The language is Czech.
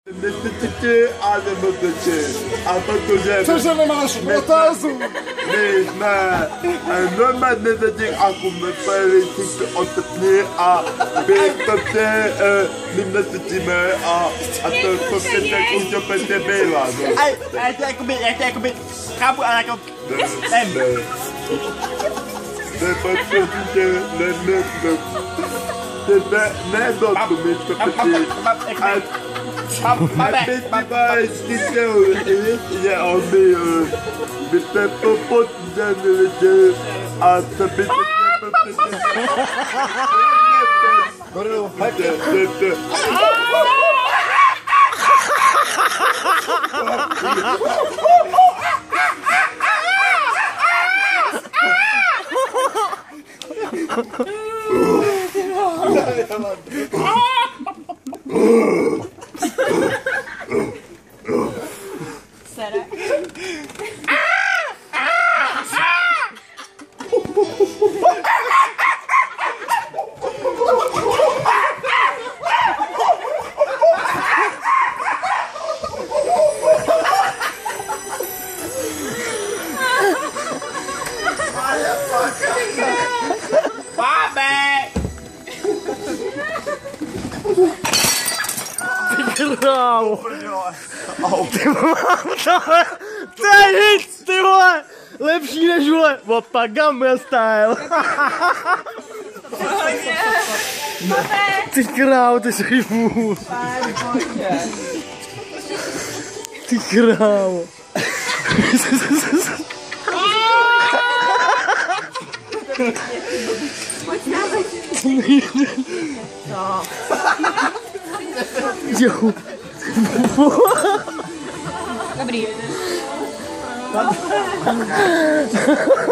A protože... Cože nemáš protézu? My jsme normálně nezaděk a kumepeli si otepní a bychom my nesecíme a to prostě tak už opět nebyla. Já to jakoby chápu, ale jako... Ne, protože ne do tu mi to pěti. A teď bývají slyšel, že on by se popotně neviděl a to by se Gorilu, hajte. Sere. Krávo. To je nic, ty vole. Lepší než vole. Opa, Gamma style. Ty krávo, ty jsi vůz. Ty krávo. Jo. Dobrý.